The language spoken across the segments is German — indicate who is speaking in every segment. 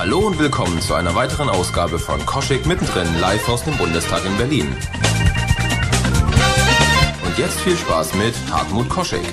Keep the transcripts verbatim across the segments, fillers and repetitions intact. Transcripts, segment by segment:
Speaker 1: Hallo und willkommen zu einer weiteren Ausgabe von Koschek mittendrin, live aus dem Bundestag in Berlin. Und jetzt viel Spaß mit Hartmut Koschek.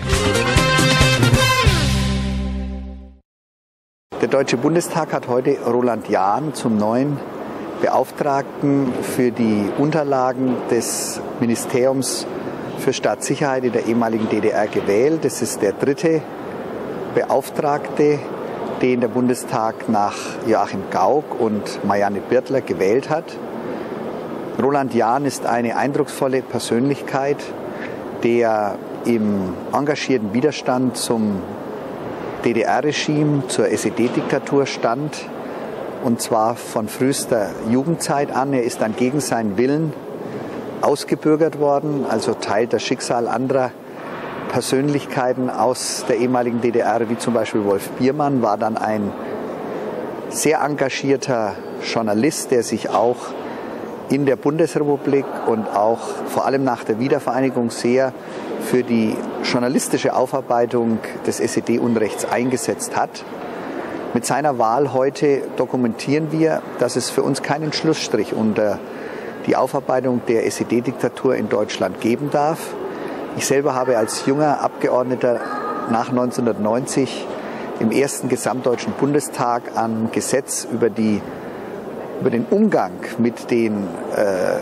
Speaker 2: Der Deutsche Bundestag hat heute Roland Jahn zum neuen Beauftragten für die Unterlagen des Ministeriums für Staatssicherheit in der ehemaligen D D R gewählt. Das ist der dritte Beauftragte, den der Bundestag nach Joachim Gauck und Marianne Birtler gewählt hat. Roland Jahn ist eine eindrucksvolle Persönlichkeit, der im engagierten Widerstand zum D D R-Regime, zur S E D-Diktatur stand, und zwar von frühester Jugendzeit an. Er ist dann gegen seinen Willen ausgebürgert worden, also teilt das Schicksal anderer Persönlichkeiten aus der ehemaligen D D R, wie zum Beispiel Wolf Biermann, war dann ein sehr engagierter Journalist, der sich auch in der Bundesrepublik und auch vor allem nach der Wiedervereinigung sehr für die journalistische Aufarbeitung des S E D-Unrechts eingesetzt hat. Mit seiner Wahl heute dokumentieren wir, dass es für uns keinen Schlussstrich unter die Aufarbeitung der S E D-Diktatur in Deutschland geben darf. Ich selber habe als junger Abgeordneter nach neunzehnhundertneunzig im ersten Gesamtdeutschen Bundestag am Gesetz über, die, über den Umgang mit den äh,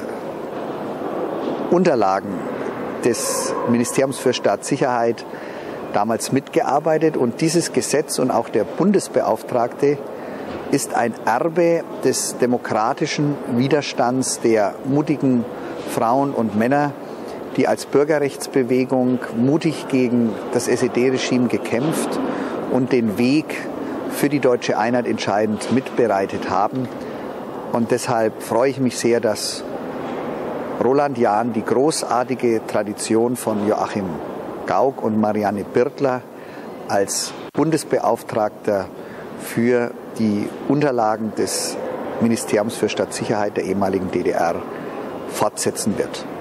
Speaker 2: Unterlagen des Ministeriums für Staatssicherheit damals mitgearbeitet. Und dieses Gesetz und auch der Bundesbeauftragte ist ein Erbe des demokratischen Widerstands der mutigen Frauen und Männer, die als Bürgerrechtsbewegung mutig gegen das S E D-Regime gekämpft und den Weg für die deutsche Einheit entscheidend mitbereitet haben. Und deshalb freue ich mich sehr, dass Roland Jahn die großartige Tradition von Joachim Gauck und Marianne Birtler als Bundesbeauftragter für die Unterlagen des Ministeriums für Staatssicherheit der ehemaligen D D R fortsetzen wird.